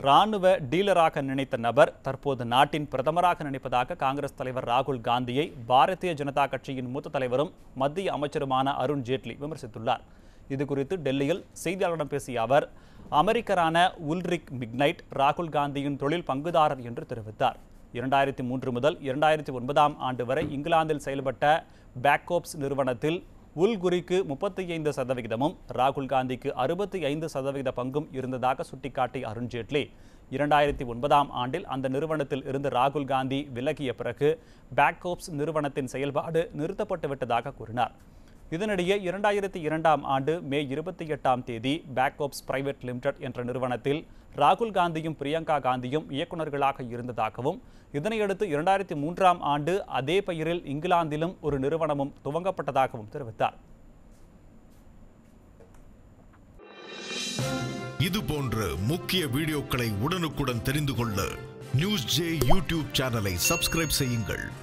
ராணுவ டீலராக நினைத்த நபர் தற்போது நாட்டின் பிரதமராக நினைப்பதாக காங்கிரஸ் தலைவர் ராகுல் காந்தியை பாரதிய ஜனதா கட்சியின் மூத்த தலைவரும் மத்திய அமைச்சருமான அருண் ஜேட்லி விமர்சித்துள்ளார். இதுகுறித்து டெல்லியில் செய்தியாளர்களிடம் பேசிய அவர், அமெரிக்கரான உல்ரிக் மிக்னைட் ராகுல் காந்தியின் தொழில் பங்குதாரர் என்று தெரிவித்தார். 2003 முதல் 2009 ஆண்டு வரை இங்கிலாந்தில் செயல்பட்ட பேக்கோப்ஸ் நிறுவனத்தில் உல்குரிக்கு 35%, ராகுல் காந்திக்கு 65% பங்கும் இருந்ததாக சுட்டிக்காட்டிய அருண் ஜேட்லி, 2009 ஆண்டில் அந்த நிறுவனத்தில் இருந்து ராகுல் காந்தி விலகிய பிறகு பேக்கோப்ஸ் நிறுவனத்தின் செயல்பாடு நிறுத்தப்பட்டுவிட்டதாக கூறினார். இதனிடையே 2002 ஆண்டு மே 28 பேக்கோப்ஸ் பிரைவேட் லிமிடெட் என்ற நிறுவனத்தில் ராகுல் காந்தியும் பிரியங்கா காந்தியும் இயக்குநர்களாக இருந்ததாகவும், இதனையடுத்து 2003 ஆண்டு அதே பெயரில் இங்கிலாந்திலும் ஒரு நிறுவனமும் துவங்கப்பட்டதாகவும் தெரிவித்தார். இது போன்ற முக்கிய வீடியோக்களை உடனுக்குடன் தெரிந்து கொள்ள நியூஸ் ஜே யூடியூப் சேனலை சப்ஸ்கிரைப் செய்யுங்கள்.